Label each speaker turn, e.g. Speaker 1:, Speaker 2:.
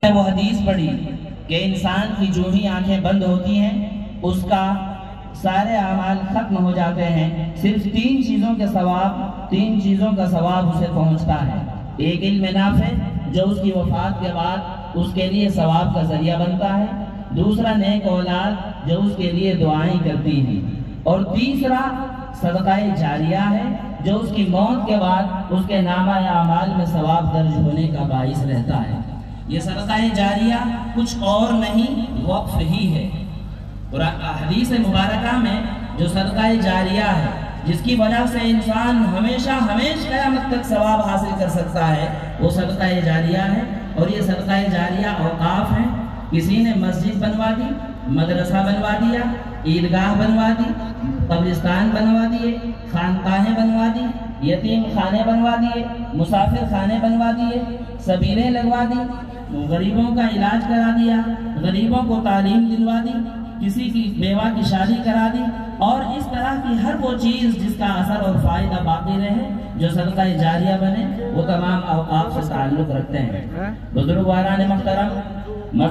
Speaker 1: وہ حدیث پڑھی کہ انسان کی جو ہی آنکھیں بند ہوتی ہیں اس کا سارے اعمال ختم ہو جاتے ہیں، صرف تین چیزوں کا ثواب اسے پہنچتا ہے۔ ایک علم نافع جو اس کی وفات کے بعد اس کے لیے ثواب کا ذریعہ بنتا ہے، دوسرا نیک اولاد جو اس کے لیے دعائیں کرتی ہیں، اور تیسرا صدقہ جاریہ ہے جو اس کی موت کے بعد اس کے نامہ اعمال میں ثواب درج ہونے کا باعث رہتا ہے۔ یہ صدقہ جاریہ کچھ اور نہیں، وقف ہی ہے۔ اور حدیث مبارکہ میں جو صدقہ جاریہ ہے جس کی وجہ سے انسان ہمیشہ قیامت تک ثواب حاصل کر سکتا ہے، وہ صدقہ جاریہ ہے۔ اور یہ صدقہ جاریہ اوقاف ہیں۔ کسی نے مسجد بنوا دی، مدرسہ بنوا دیا، عیدگاہ بنوا دی، قبرستان بنوا دیے، خانقاہیں بنوا دی، یتیم خانے بنوا دیے، مسافر خانے بنوا دیے، سبیلیں لگوا دی، غریبوں کا علاج کرا دیا، غریبوں کو تعلیم دلوا دی، کسی کی بیوہ کی شادی کرا دی، اور اس طرح کی ہر وہ چیز جس کا اثر اور فائدہ باقی رہے، جو صدقہ جاریہ بنے، وہ تمام اوقاف سے تعلق رکھتے ہیں۔ بزرگواران محترم،